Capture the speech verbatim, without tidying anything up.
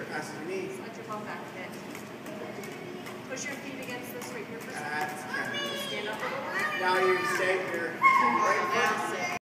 past your knee. Let your ball back a bit. Push your feet against this right here. That's kind of Stand up a little bit. Now you stay here. Right Now sit.